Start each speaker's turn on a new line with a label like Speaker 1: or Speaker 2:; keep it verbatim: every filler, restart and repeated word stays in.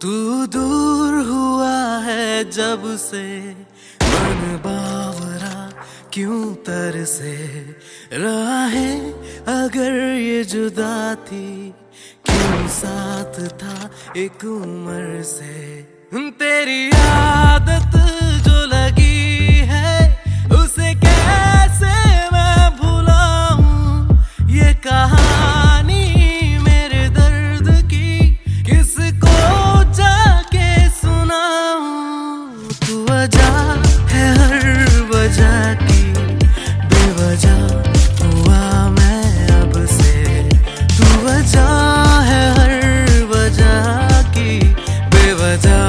Speaker 1: तू दूर हुआ है जब से मन बावरा क्यों तरसे राहें अगर ये जुदा थी क्यों साथ था एक उम्र से। तेरी आदत जो लगी है उसे कैसे मैं भुलाऊं, ये कहानी मेरे दर्द की किसको जाके सुनाऊं। तू वजह है हर वजह की, बेवजह हुआ मैं अब से। तू वजह है हर वजह की, बेवजह